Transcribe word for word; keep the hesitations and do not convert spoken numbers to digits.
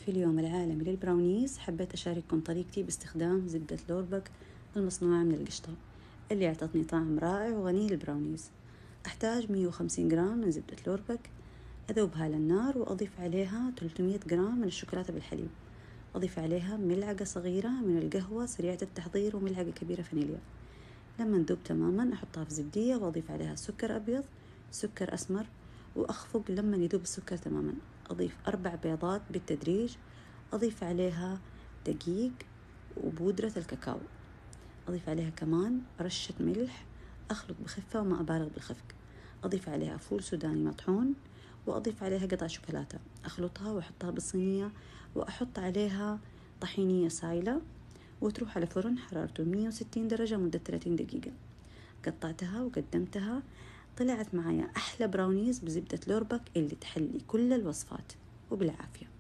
في اليوم العالمي للبراونيز حبيت أشارككم طريقتي باستخدام زبدة لوربك المصنوعة من القشطة اللي أعطتني طعم رائع وغني للبراونيز. أحتاج مية وخمسين جرام من زبدة لوربك، أذوبها على النار وأضيف عليها ثلاثمية جرام من الشوكولاتة بالحليب، أضيف عليها ملعقة صغيرة من القهوة سريعة التحضير وملعقة كبيرة فانيليا. لما تذوب تماما أحطها في زبدية وأضيف عليها سكر أبيض، سكر أسمر، وأخفق لما يذوب السكر تماما. أضيف أربع بيضات بالتدريج، أضيف عليها دقيق وبودرة الكاكاو، أضيف عليها كمان رشة ملح، أخلط بخفة وما أبالغ بالخفق. أضيف عليها فول سوداني مطحون، وأضيف عليها قطع شوكولاتة، أخلطها وأحطها بالصينية وأحط عليها طحينية سايلة وتروح على فرن حرارته مية وستين درجة مدة ثلاثين دقيقة. قطعتها وقدمتها، طلعت معايا أحلى براونيز بزبدة لوربك اللي تحلي كل الوصفات، وبالعافية.